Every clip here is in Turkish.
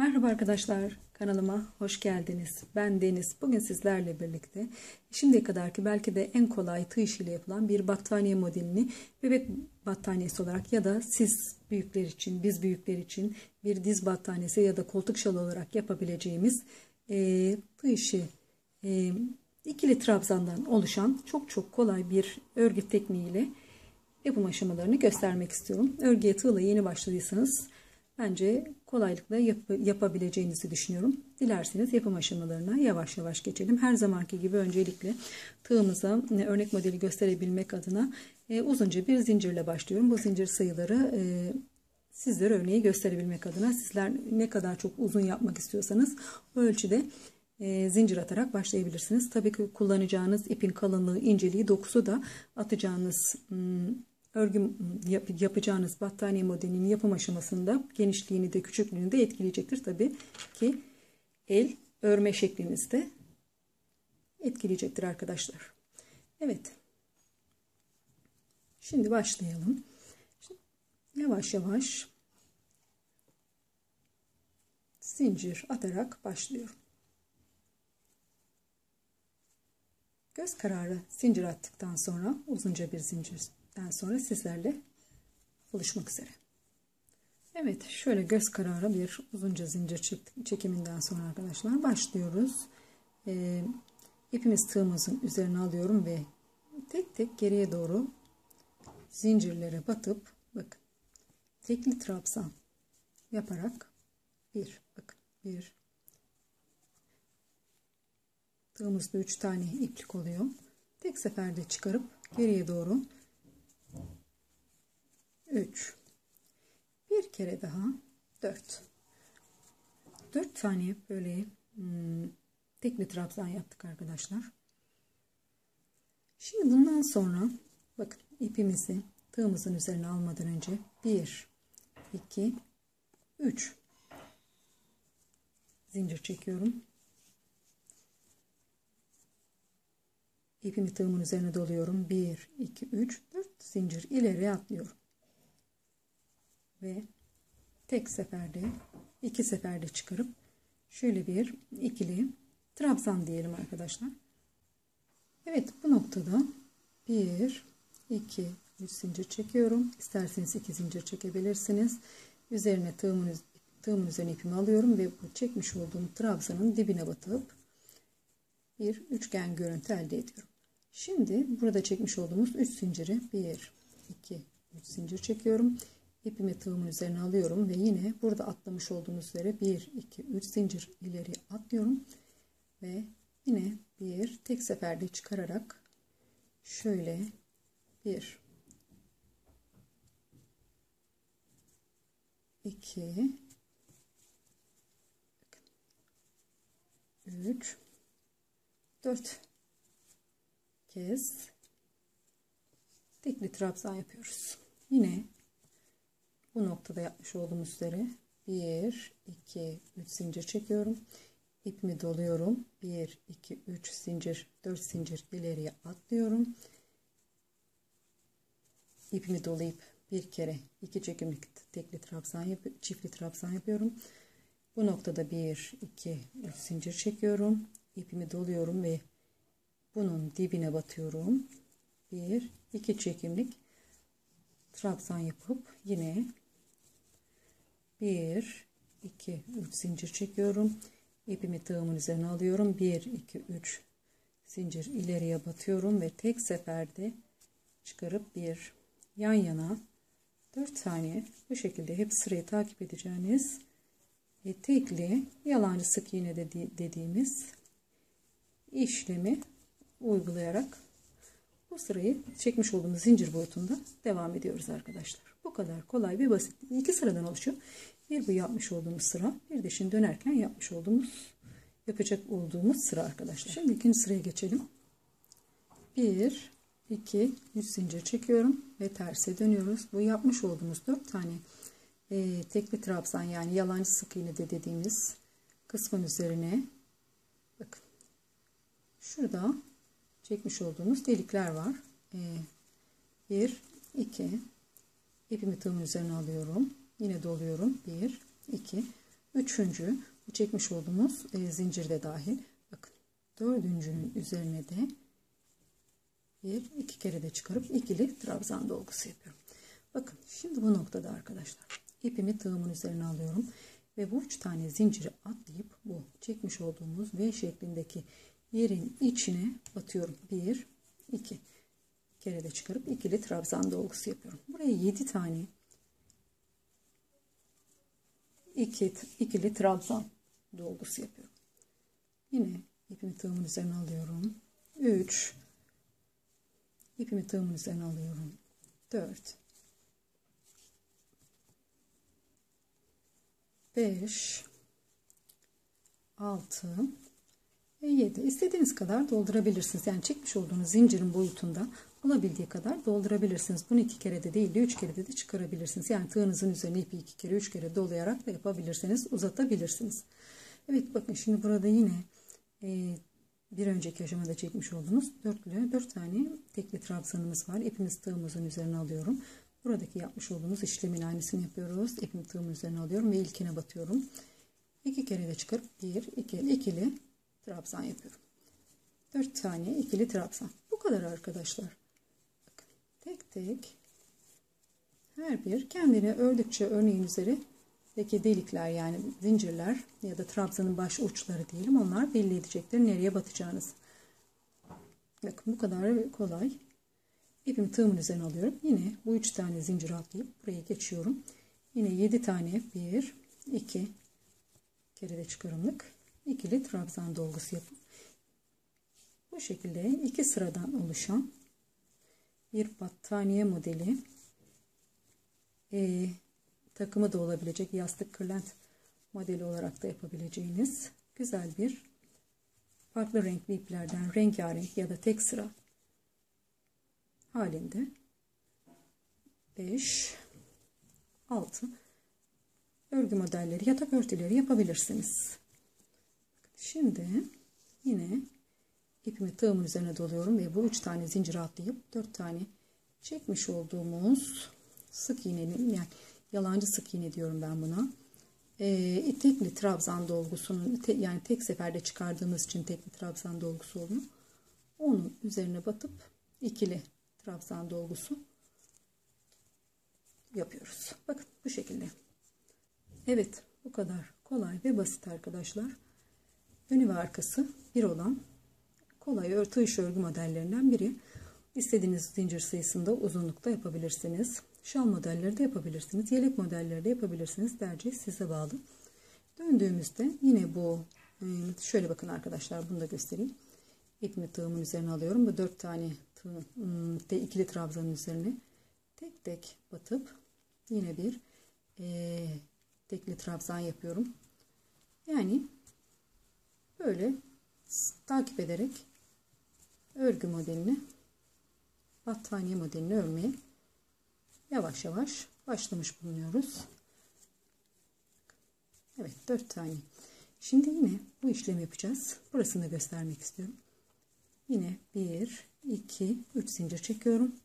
Merhaba arkadaşlar, kanalıma hoş geldiniz. Ben Deniz. Bugün sizlerle birlikte şimdiye kadarki belki de en kolay tığ işiyle yapılan bir battaniye modelini bebek battaniyesi olarak ya da siz büyükler için, biz büyükler için bir diz battaniyesi ya da koltuk şalı olarak yapabileceğimiz tığ işi ikili trabzandan oluşan çok kolay bir örgü tekniğiyle yapım aşamalarını göstermek istiyorum. Örgüye tığla yeni başladıysanız bence kolaylıkla yapabileceğinizi düşünüyorum. Dilerseniz yapım aşamalarına yavaş yavaş geçelim. Her zamanki gibi öncelikle tığımıza örnek modeli gösterebilmek adına uzunca bir zincirle başlıyorum. Bu zincir sayıları sizlere örneği gösterebilmek adına, sizler ne kadar çok uzun yapmak istiyorsanız o ölçüde zincir atarak başlayabilirsiniz. Tabii ki kullanacağınız ipin kalınlığı, inceliği, dokusu da atacağınız örgü yapacağınız battaniye modelinin yapım aşamasında genişliğini de küçüklüğünü de etkileyecektir. Tabii ki el örme şeklinizi de etkileyecektir arkadaşlar. Evet. Şimdi başlayalım. Yavaş yavaş zincir atarak başlıyorum. Göz kararı zincir attıktan sonra uzunca bir zincirden sonra sizlerle buluşmak üzere. Evet, şöyle göz kararı bir uzunca zincir çekiminden sonra arkadaşlar başlıyoruz. İpimiz tığımızın üzerine alıyorum ve tek tek geriye doğru zincirlere batıp bakın tekli trabzan yaparak bir tığımızda 3 tane iplik oluyor. Tek seferde çıkarıp geriye doğru 3, bir kere daha 4 tane böyle tekli trabzan yaptık arkadaşlar. Şimdi bundan sonra bakın ipimizi tığımızın üzerine almadan önce 1 2 3 zincir çekiyorum. İpimi tığımın üzerine doluyorum. 1 2 3 4 zincir ileriye atlıyorum. Ve tek seferde, iki seferde çıkarıp şöyle bir ikili trabzan diyelim arkadaşlar. Evet, bu noktada 1 2 3 zincir çekiyorum. İsterseniz 2 zincir çekebilirsiniz. Üzerine tığımın üzerine ipimi alıyorum ve bu çekmiş olduğum trabzanın dibine batıp bir üçgen görüntü elde ediyorum. Şimdi burada çekmiş olduğumuz 3 zinciri 1 2 3 zincir çekiyorum. İpimi tığımın üzerine alıyorum ve yine burada atlamış olduğumuz üzere 1 2 3 zincir ileri atlıyorum ve yine bir tek seferde çıkararak şöyle 1 2 3 4 kez tekli trabzan yapıyoruz. Yine bu noktada yapmış olduğumuz üzere 1 2 3 zincir çekiyorum. İpimi doluyorum. 1 2 3 zincir 4 zincir ileriye atlıyorum. İpimi dolayıp bir kere 2 çekimlik tekli trabzan çiftli trabzan yapıyorum. Bu noktada 1 2 3 zincir çekiyorum. İpimi doluyorum ve bunun dibine batıyorum. 1 2 çekimlik trabzan yapıp yine 1 2 3 zincir çekiyorum. İpimi tığımın üzerine alıyorum. 1 2 3 zincir ileriye batıyorum ve tek seferde çıkarıp bir yan yana 4 tane bu şekilde hep sırayı takip edeceğiniz tekli yalancı sık iğne dediğimiz işlemi uygulayarak bu sırayı çekmiş olduğumuz zincir boyutunda devam ediyoruz arkadaşlar. Bu kadar kolay ve basit. 2 sıradan oluşuyor. Bir bu yapmış olduğumuz sıra, bir de şimdi dönerken yapacak olduğumuz sıra arkadaşlar. Şimdi ikinci sıraya geçelim. 1 2 3 zincir çekiyorum ve terse dönüyoruz. Bu yapmış olduğumuz 4 tane tekli trabzan, yani yalancı sık iğne de dediğimiz kısmın üzerine bakın şurada çekmiş olduğumuz delikler var. 1 2 ipimi tığımın üzerine alıyorum. Yine doluyorum. 1 2 Üçüncü, bu çekmiş olduğumuz zincir de dahil. Bakın, dördüncünün üzerine de iki kere de çıkarıp ikili trabzan dolgusu yapıyorum. Bakın, şimdi bu noktada arkadaşlar ipimi tığımın üzerine alıyorum ve bu 3 tane zinciri atlayıp bu çekmiş olduğumuz V şeklindeki yerin içine batıyorum. 1 2 kere de çıkarıp ikili trabzan dolgusu yapıyorum. Buraya 7 tane ikili trabzan dolgusu yapıyorum. Yine ipimi tığımın üzerine alıyorum. 3 ipimi tığımın üzerine alıyorum. 4 5 6 ve 7. İstediğiniz kadar doldurabilirsiniz. Yani çekmiş olduğunuz zincirin boyutunda olabildiği kadar doldurabilirsiniz. Bunu 2 kere de değil de 3 kere de çıkarabilirsiniz. Yani tığınızın üzerine ipi 2 kere 3 kere dolayarak da yapabilirsiniz. Uzatabilirsiniz. Evet, bakın şimdi burada yine bir önceki aşamada çekmiş olduğumuz 4 tane tekli trabzanımız var. İpimizi tığımızın üzerine alıyorum. Buradaki yapmış olduğumuz işlemin aynısını yapıyoruz. İpimi tığımın üzerine alıyorum ve ilkine batıyorum. 2 kere de çıkarıp 1 2 ikili trabzan yapıyorum. 4 tane ikili trabzan. Bu kadar arkadaşlar. Bakın, tek tek her bir kendini ördükçe örneğin üzerindeki delikler, yani zincirler ya da trabzanın baş uçları diyelim, onlar belli edecektir nereye batacağınız. Bakın, bu kadar kolay. İpimi tığımın üzerine alıyorum. Yine bu 3 tane zincir atlayıp buraya geçiyorum. Yine 7 tane 1 2 kere de çıkarımlık ikili trabzan dolgusu yapıp bu şekilde 2 sıradan oluşan bir battaniye modeli, takımı da olabilecek yastık kırlent modeli olarak da yapabileceğiniz güzel bir, farklı renkli iplerden rengarenk ya da tek sıra halinde 5 6 örgü modelleri, yatak örtüleri yapabilirsiniz. Şimdi yine ipimi tığımın üzerine doluyorum ve bu 3 tane zincir atlayıp 4 tane çekmiş olduğumuz sık iğnenin, yani yalancı sık iğne diyorum ben buna, tekli trabzan dolgusunun, yani tek seferde çıkardığımız için tekli trabzan dolgusu oluyor. Onun üzerine batıp ikili trabzan dolgusu yapıyoruz. Bakın, bu şekilde. Evet, bu kadar kolay ve basit arkadaşlar. Önü ve arkası bir olan kolay tığ işi örgü modellerinden biri. İstediğiniz zincir sayısında, uzunlukta yapabilirsiniz. Şal modelleri de yapabilirsiniz. Yelek modelleri de yapabilirsiniz. Tercih size bağlı. Döndüğümüzde yine bu, şöyle bakın arkadaşlar, bunu da göstereyim. İpimi tığımın üzerine alıyorum. Bu 4 tane ikili trabzanın üzerine tek tek batıp yine bir tekli trabzan yapıyorum. Yani böyle takip ederek örgü modelini, battaniye modelini örmeye yavaş yavaş başlamış bulunuyoruz. Evet, 4 tane. Şimdi yine bu işlemi yapacağız. Burasını da göstermek istiyorum. Yine 1 2 3 zincir çekiyorum.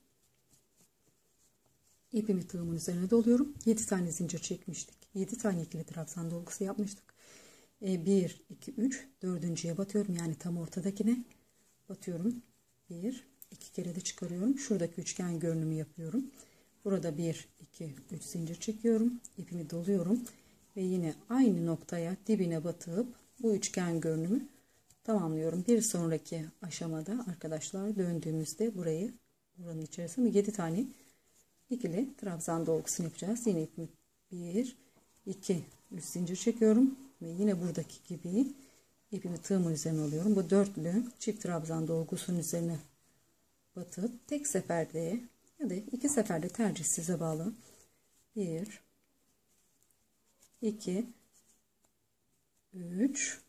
İpimi tığımın üzerine doluyorum. 7 tane zincir çekmiştik. 7 tane ikili trabzan dolgusu yapmıştık. 1 2 3 dördüncüye batıyorum. Yani tam ortadakine batıyorum. 1 2 kere de çıkarıyorum. Şuradaki üçgen görünümü yapıyorum. Burada 1 2 3 zincir çekiyorum. İpimi doluyorum ve yine aynı noktaya, dibine batıp bu üçgen görünümü tamamlıyorum. Bir sonraki aşamada arkadaşlar döndüğümüzde buranın içerisinde 7 tane ikili trabzan dolgusunu yapacağız. Yine ipimi 1 2 3 zincir çekiyorum ve yine buradaki gibi ipimi tığımın üzerine alıyorum. Bu dörtlü çift trabzan dolgusunun üzerine batıp tek seferde ya da 2 seferde, tercih size bağlı. 1 2 3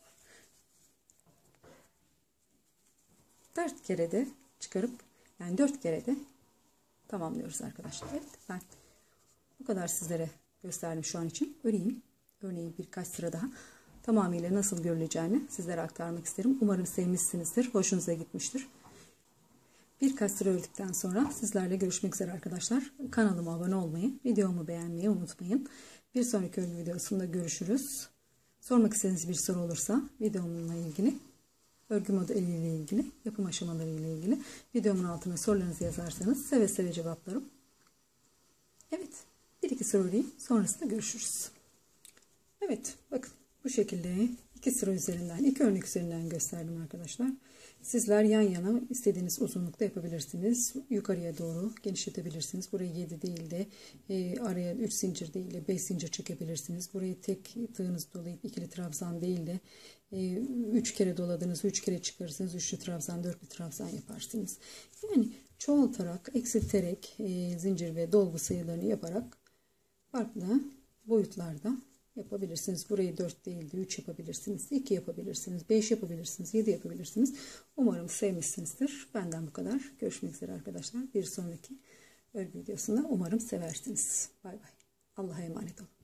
4 kere de çıkarıp, yani 4 kere de tamamlıyoruz arkadaşlar. Evet, ben bu kadar sizlere gösterdim şu an için. Örneğin birkaç sıra daha tamamıyla nasıl görüleceğini sizlere aktarmak isterim. Umarım sevmişsinizdir, hoşunuza gitmiştir. Birkaç sıra ördükten sonra sizlerle görüşmek üzere arkadaşlar. Kanalıma abone olmayı, videomu beğenmeyi unutmayın. Bir sonraki örgü videosunda görüşürüz. Sormak istediğiniz bir soru olursa videomla ilgili, örgü modeliyle ilgili, yapım aşamaları ile ilgili videomun altına sorularınızı yazarsanız seve seve cevaplarım. Evet, bir iki sorayım, sonrasında görüşürüz. Evet, bakın bu şekilde iki sıra üzerinden, iki örnek üzerinden gösterdim arkadaşlar. Sizler yan yana istediğiniz uzunlukta yapabilirsiniz. Yukarıya doğru genişletebilirsiniz. Burayı 7 değil de araya 3 zincir değil de 5 zincir çekebilirsiniz. Burayı tek tığınız dolayıp ikili trabzan değil de 3 kere doladınız, 3 kere çıkarırsınız. Üçlü trabzan, dörtlü trabzan yaparsınız. Yani çoğaltarak, eksilterek zincir ve dolgu sayılarını yaparak farklı boyutlarda yapabilirsiniz. Burayı 4 değil de 3 yapabilirsiniz. 2 yapabilirsiniz. 5 yapabilirsiniz. 7 yapabilirsiniz. Umarım sevmişsinizdir. Benden bu kadar. Görüşmek üzere arkadaşlar. Bir sonraki örgü videosunda umarım seversiniz. Bay bay. Allah'a emanet olun.